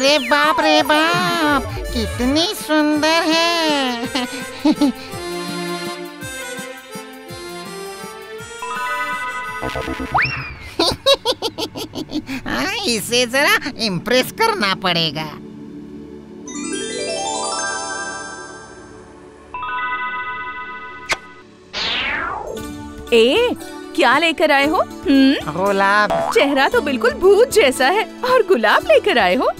अरे बाप रे बाप, कितनी सुंदर है। हाँ, इसे जरा इम्प्रेस करना पड़ेगा। क्या लेकर आए हो? गुलाब। चेहरा तो बिल्कुल भूत जैसा है और गुलाब लेकर आए हो?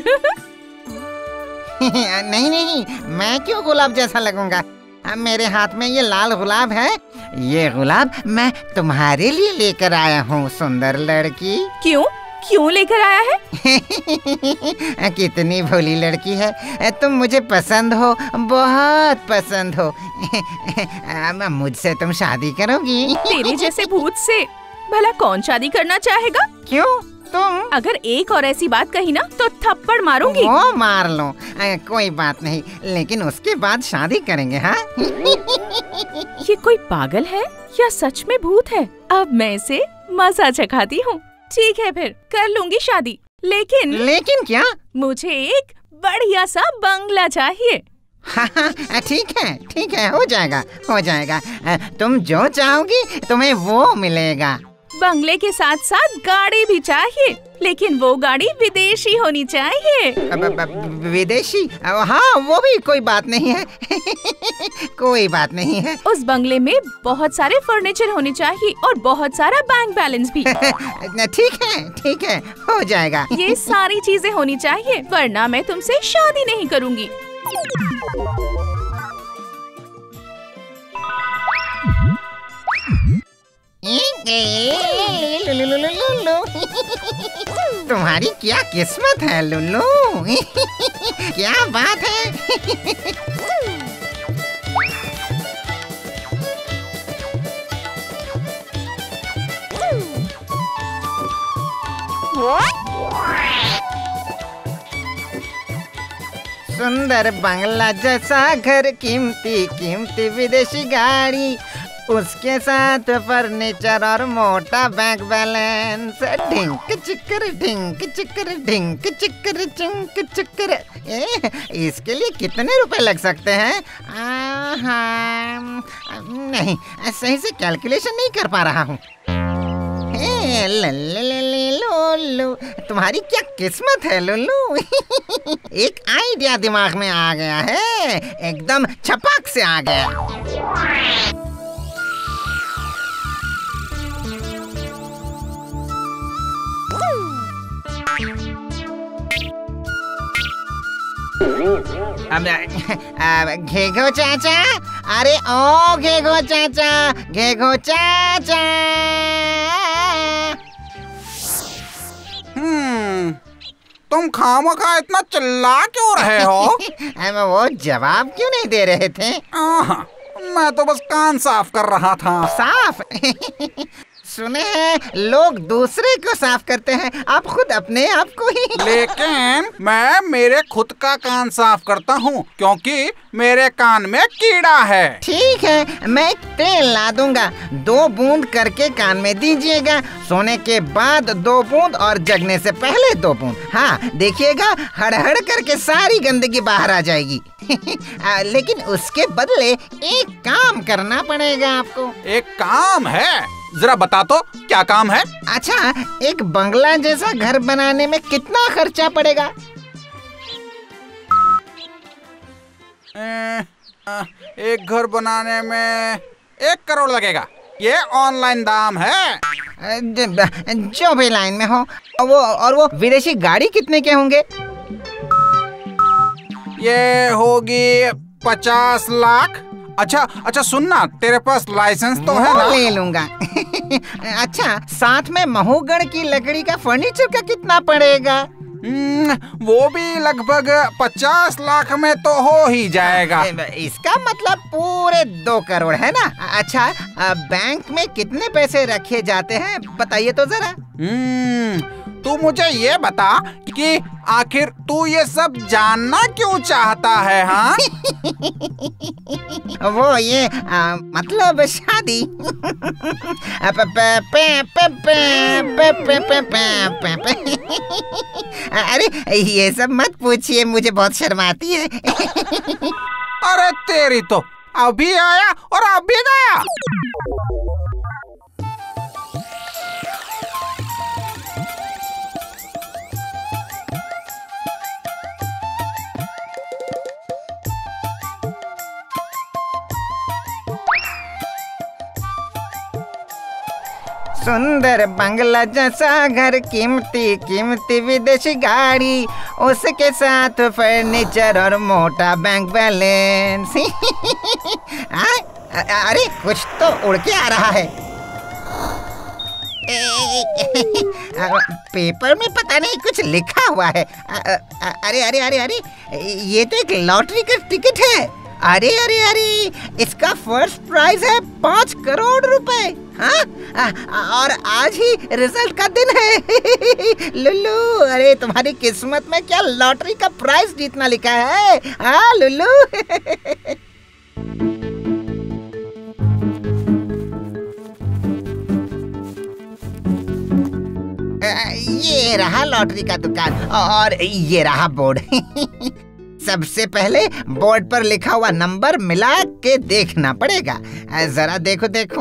नहीं नहीं, मैं क्यों गुलाब जैसा लगूंगा? मेरे हाथ में ये लाल गुलाब है। ये गुलाब मैं तुम्हारे लिए लेकर आया हूँ, सुंदर लड़की। क्यों लेकर आया है? कितनी भोली लड़की है तुम, मुझे पसंद हो, बहुत पसंद हो। मुझसे तुम शादी करोगी? तेरे जैसे भूत से भला कौन शादी करना चाहेगा? क्यों? तुम अगर एक और ऐसी बात कही ना तो थप्पड़ मारूंगी। वो मार लो, कोई बात नहीं, लेकिन उसके बाद शादी करेंगे। हाँ। ये कोई पागल है या सच में भूत है? अब मैं इसे मजा चखाती हूँ। ठीक है, फिर कर लूंगी शादी, लेकिन क्या? मुझे एक बढ़िया सा बंगला चाहिए। हाँ, ठीक है, हो जाएगा। तुम जो चाहोगी तुम्हें वो मिलेगा। बंगले के साथ साथ गाड़ी भी चाहिए, लेकिन वो गाड़ी विदेशी होनी चाहिए। विदेशी? हाँ, वो भी कोई बात नहीं है। कोई बात नहीं है। उस बंगले में बहुत सारे फर्नीचर होने चाहिए और बहुत सारा बैंक बैलेंस भी। ठीक है, हो जाएगा। ये सारी चीजें होनी चाहिए, वरना मैं तुमसे शादी नहीं करूँगी। तुम्हारी क्या किस्मत है लुल्लू। क्या बात है। सुंदर बंगला जैसा घर, कीमती विदेशी गाड़ी, उसके साथ फर्नीचर और मोटा बैंक बैलेंस। ढिंक चिक्कर चिंक चिक्कर। इसके लिए कितने रुपए लग सकते हैं? नहीं, सही से कैलकुलेशन नहीं कर पा रहा हूँ। लुल्लू, तुम्हारी क्या किस्मत है लुल्लू। एक आइडिया दिमाग में आ गया है, एकदम छपाक से आ गया। अब घेघो चाचा, अरे ओ घेघो चाचा। तुम खामखा इतना चिल्ला क्यों रहे हो? वो जवाब क्यों नहीं दे रहे थे? मैं तो बस कान साफ कर रहा था। साफ? सुने हैं लोग दूसरे को साफ करते हैं, आप खुद अपने आप को ही। लेकिन मैं मेरे खुद का कान साफ करता हूँ, क्योंकि मेरे कान में कीड़ा है। ठीक है, मैं एक तेल ला दूंगा, 2 बूंद करके कान में दीजिएगा। सोने के बाद 2 बूंद और जगने से पहले 2 बूंद। हाँ, देखिएगा हड़ करके सारी गंदगी बाहर आ जाएगी। लेकिन उसके बदले एक काम करना पड़ेगा आपको। एक काम है? जरा बता तो, क्या काम है? अच्छा, एक बंगला जैसा घर बनाने में कितना खर्चा पड़ेगा? एक घर बनाने में 1 करोड़ लगेगा। ये ऑनलाइन दाम है। जो भी लाइन में हो। वो विदेशी गाड़ी कितने के होंगे? ये होगी 50 लाख। अच्छा सुनना, तेरे पास लाइसेंस तो है ना? ले लूंगा। अच्छा, साथ में महोगढ़ की लकड़ी का फर्नीचर का कितना पड़ेगा? वो भी लगभग 50 लाख में तो हो ही जाएगा। इसका मतलब पूरे 2 करोड़ है ना? अच्छा, बैंक में कितने पैसे रखे जाते हैं बताइए तो जरा। तू मुझे ये बता कि आखिर तू ये सब जानना क्यों चाहता है? हाँ वो ये मतलब शादी। अरे ये सब मत पूछिए, मुझे बहुत शर्म आती है। अरे तेरी तो, अभी आया और अभी गया। सुंदर बंगला जैसा घर, कीमती कीमती विदेशी गाड़ी, उसके साथ फर्नीचर और मोटा बैंक बैलेंस। अरे कुछ तो उड़ के आ रहा है। पेपर में पता नहीं कुछ लिखा हुआ है। अरे अरे अरे अरे, ये तो एक लॉटरी का टिकट है। अरे अरे अरे, इसका फर्स्ट प्राइज है 5 करोड़ रुपए। हाँ, और आज ही रिजल्ट का दिन है। लुल्लू, अरे तुम्हारी किस्मत में क्या लॉटरी का प्राइज जीतना लिखा है? हाँ लुल्लू। ये रहा लॉटरी का दुकान और ये रहा बोर्ड। सबसे पहले बोर्ड पर लिखा हुआ नंबर मिला के देखना पड़ेगा। जरा देखो देखो।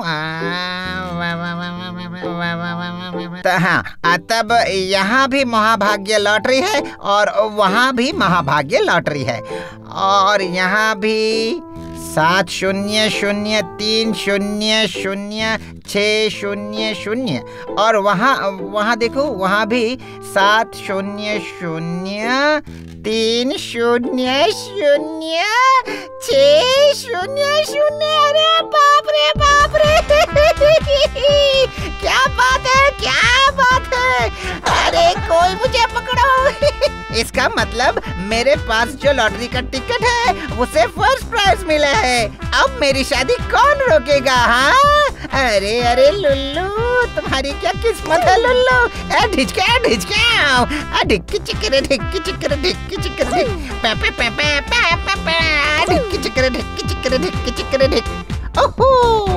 हाँ, तब यहाँ भी महाभाग्य लॉटरी है और वहाँ भी महाभाग्य लॉटरी है, और यहाँ भी 7003000600, और वहाँ देखो, वहाँ भी 7003000600। अरे बाप रे बाप रे। क्या बात है, क्या बात है। अरे कोई मुझे पकड़ो। इसका मतलब मेरे पास जो लॉटरी का टिकट है उसे फर्स्ट प्राइज मिला है। अब मेरी शादी कौन रोकेगा? हाँ, अरे अरे लुल्लू, तुम्हारी क्या किस्मत है लुल्लू। ढिचका ढिचका, ढिक्की चिकरे ढिक्की चिकरे ढिक्की चिकरे ढिक्की चिकरे ढिक्की चिकरे ढिक्की चिकरे ढिक। ओहो,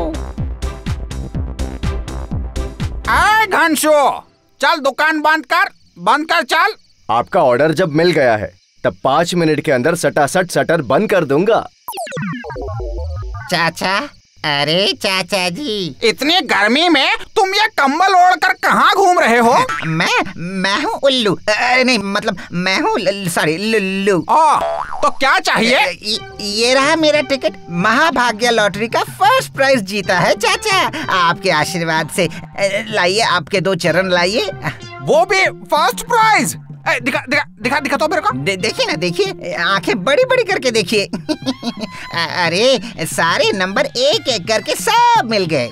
आए घनशो, चल दुकान बंद कर चल। आपका ऑर्डर जब मिल गया है तब 5 मिनट के अंदर सटासट शटर बंद कर दूंगा। चाचा, अरे चाचा जी, इतनी गर्मी में तुम ये कंबल ओढ़कर कहाँ घूम रहे हो? मैं हूँ उल्लू। नहीं, मतलब मैं हूँ सॉरी लुल्लू। तो क्या चाहिए? ये रहा मेरा टिकट। महाभाग्य लॉटरी का फर्स्ट प्राइज जीता है चाचा, आपके आशीर्वाद से। लाइए, आपके 2 चरण लाइए। वो भी फर्स्ट प्राइज? दिखा दिखा दिखा दिखा तो मेरे को। देखिए ना, देखिए, आंखें बड़ी बड़ी करके देखिए। अरे सारे नंबर एक एक करके सब मिल गए।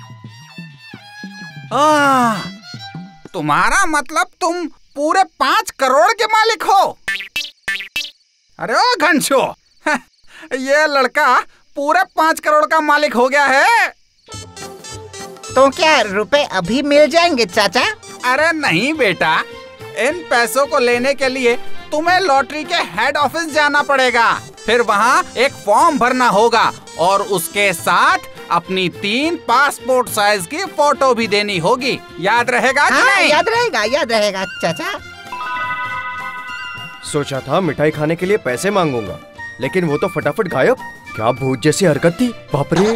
तुम्हारा मतलब तुम पूरे 5 करोड़ के मालिक हो? अरे ओ घनशो, ये लड़का पूरे 5 करोड़ का मालिक हो गया है। तो क्या रुपए अभी मिल जाएंगे चाचा? अरे नहीं बेटा, इन पैसों को लेने के लिए तुम्हें लॉटरी के हेड ऑफिस जाना पड़ेगा। फिर वहाँ एक फॉर्म भरना होगा और उसके साथ अपनी 3 पासपोर्ट साइज की फोटो भी देनी होगी। याद रहेगा कि नहीं? याद रहेगा चाचा। सोचा था मिठाई खाने के लिए पैसे मांगूंगा, लेकिन वो तो फटाफट गायब। क्या भूत जैसी हरकत थी, बाप रे।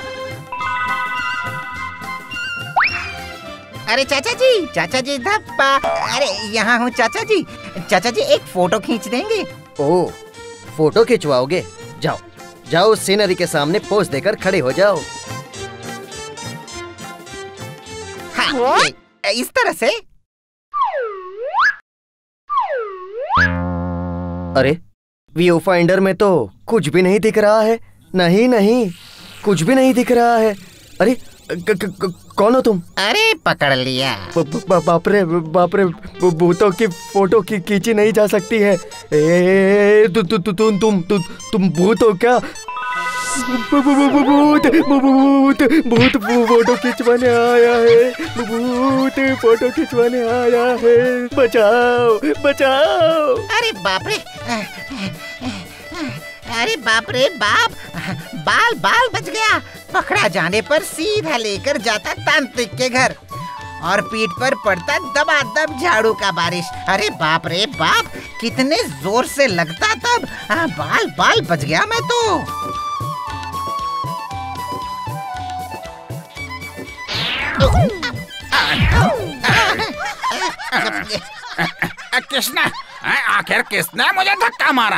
अरे चाचा जी धप्पा। अरे यहाँ हूँ चाचा जी, एक फोटो खींच देंगे? ओह, फोटो खिंचवाओगे? जाओ जाओ, सीनरी के सामने पोज देकर खड़े हो जाओ। हाँ, इस तरह से। अरे व्यू फाइंडर में तो कुछ भी नहीं दिख रहा है। नहीं, कुछ भी नहीं दिख रहा है। अरे कौन हो तुम? अरे पकड़ लिया। बाप रे, भूतों की फोटो खींची नहीं जा सकती है। तुम भूत हो क्या? भूत फोटो खिंचवाने आया है। भूत फोटो खिंचवाने आया है। बचाओ बचाओ। अरे बाप रे, अरे बाप रे बाप, बाल बाल बच गया। पकड़ा जाने पर सीधा लेकर जाता तांत्रिक के घर और पीठ पर पड़ता दबादब झाड़ू का बारिश। अरे बाप रे बाप, कितने जोर से लगता तब। बाल बाल बच गया मैं तो। कृष्णा, आखिर किसने मुझे धक्का मारा?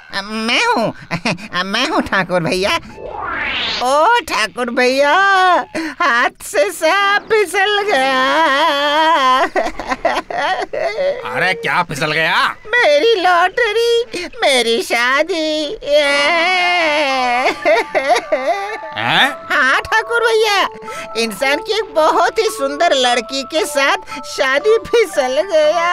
मैं हूँ ठाकुर भैया। ओ ठाकुर भैया, हाथ से सांप फिसल गया। अरे क्या फिसल गया? मेरी लॉटरी, मेरी शादी। हाँ ठाकुर भैया, इंसान की एक बहुत ही सुंदर लड़की के साथ शादी फिसल गया।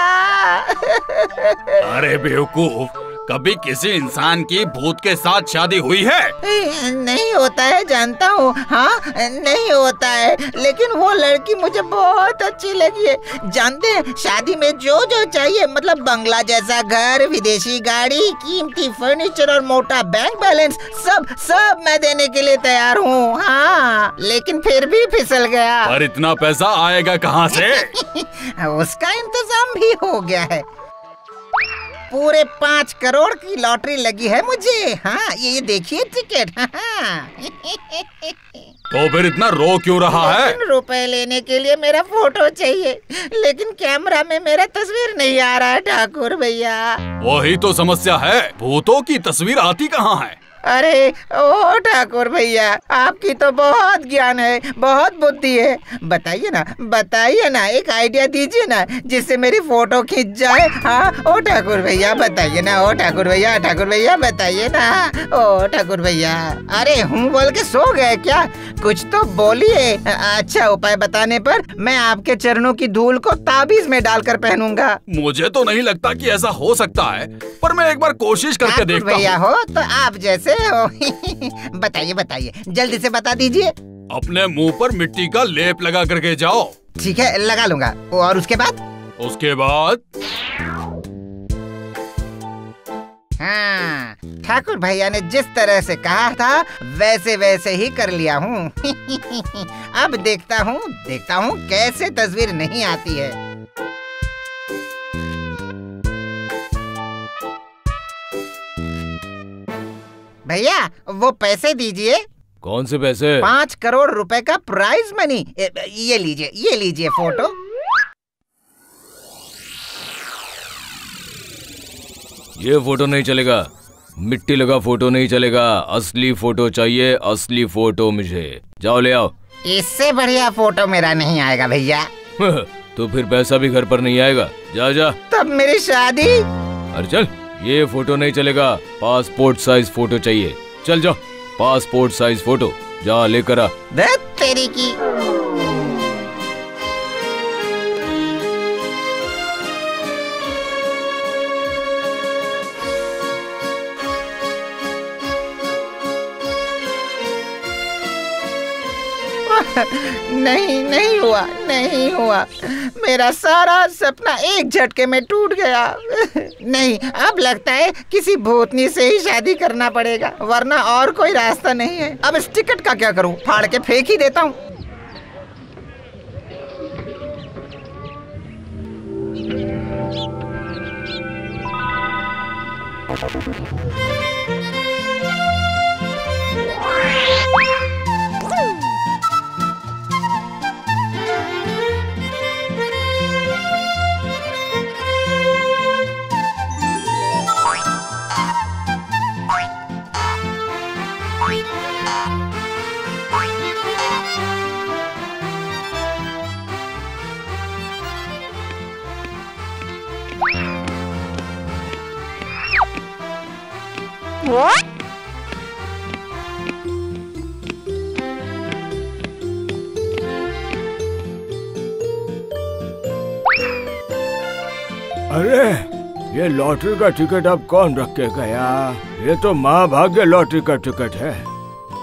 अरे बेवकूफ, कभी किसी इंसान की भूत के साथ शादी हुई है? नहीं होता है, जानता हूँ। हाँ नहीं होता है, लेकिन वो लड़की मुझे बहुत अच्छी लगी है। जानते हैं, शादी में जो जो चाहिए, मतलब बंगला जैसा घर, विदेशी गाड़ी, कीमती फर्नीचर और मोटा बैंक बैलेंस, सब सब मैं देने के लिए तैयार हूँ। हाँ, लेकिन फिर भी फिसल गया। पर इतना पैसा आएगा कहाँ से? उसका इंतजाम भी हो गया है। पूरे 5 करोड़ की लॉटरी लगी है मुझे। हाँ, ये देखिए टिकट। हाँ। तो फिर इतना रो क्यों रहा है? रुपए लेने के लिए मेरा फोटो चाहिए, लेकिन कैमरा में मेरा तस्वीर नहीं आ रहा है ठाकुर भैया। वही तो समस्या है, भूतों की तस्वीर आती कहाँ है? अरे ओ ठाकुर भैया, आपकी तो बहुत ज्ञान है, बहुत बुद्धि है। बताइए ना, एक आइडिया दीजिए ना, जिससे मेरी फोटो खींच जाए। हाँ ओ ठाकुर भैया, बताइए ना। ओ ठाकुर भैया बताइए ना। ओ ठाकुर भैया, अरे हूँ बोल के सो गए क्या? कुछ तो बोलिए। अच्छा उपाय बताने पर मैं आपके चरणों की धूल को ताबीज में डालकर पहनूंगा। मुझे तो नहीं लगता कि ऐसा हो सकता है, पर मैं एक बार कोशिश करके देखता हूँ। भैया हो तो आप जैसे हो। बताइए, जल्दी से बता दीजिए। अपने मुंह पर मिट्टी का लेप लगा करके जाओ। ठीक है, लगा लूंगा। और उसके बाद? हाँ, ठाकुर भैया ने जिस तरह से कहा था वैसे ही कर लिया हूँ। अब देखता हूँ कैसे तस्वीर नहीं आती है। भैया वो पैसे दीजिए। कौन से पैसे? 5 करोड़ रुपए का प्राइज मनी। ये लीजिए फोटो। ये फोटो नहीं चलेगा, मिट्टी लगा फोटो नहीं चलेगा। असली फोटो चाहिए, असली फोटो मुझे। जाओ ले आओ। इससे बढ़िया फोटो मेरा नहीं आएगा भैया। तो फिर पैसा भी घर पर नहीं आएगा। जा। तब मेरी शादी? अरे चल, ये फोटो नहीं चलेगा, पासपोर्ट साइज फोटो चाहिए। चल जाओ, पासपोर्ट साइज फोटो जा लेकर आ। तेरी की। नहीं हुआ। मेरा सारा सपना एक झटके में टूट गया। नहीं, अब लगता है किसी भूतनी से ही शादी करना पड़ेगा, वरना और कोई रास्ता नहीं है। अब इस टिकट का क्या करूं? फाड़ के फेंक ही देता हूं। अरे ये लॉटरी का टिकट अब कौन रख के गया? ये तो माँ भाग्य लॉटरी का टिकट है।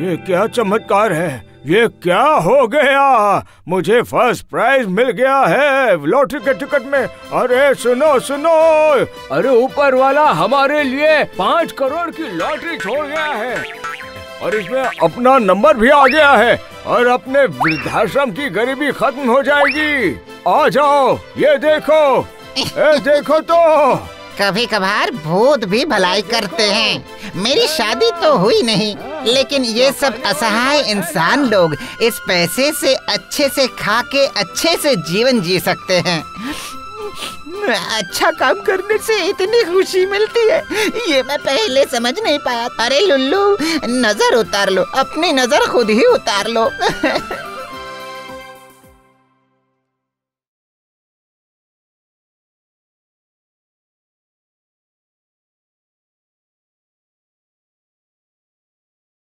ये क्या चमत्कार है, ये क्या हो गया? मुझे फर्स्ट प्राइज मिल गया है लॉटरी के टिकट में। अरे सुनो सुनो, अरे ऊपर वाला हमारे लिए 5 करोड़ की लॉटरी छोड़ गया है और इसमें अपना नंबर भी आ गया है और अपने वृद्धाश्रम की गरीबी खत्म हो जाएगी। आ जाओ, ये देखो तो। कभी कभार भूत भी भलाई करते हैं। मेरी शादी तो हुई नहीं, लेकिन ये सब असहाय इंसान लोग इस पैसे से अच्छे से खा के अच्छे से जीवन जी सकते हैं। अच्छा काम करने से इतनी खुशी मिलती है, ये मैं पहले समझ नहीं पाया। अरे लुल्लू, नजर उतार लो, अपनी नजर खुद ही उतार लो।